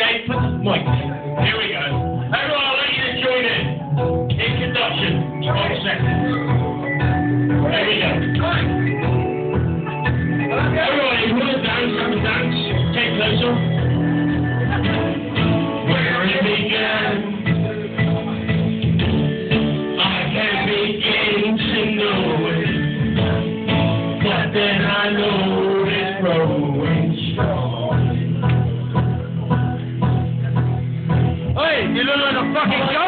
Okay, put the mic. Here we go. Everyone, I'll let you to join in. Introduction. 12 seconds. There we go. Everyone, if you want to dance, have a dance. Take closer. Where it began, I can begin to know it, but then I know it's growing strong. Hey, you look like a fucking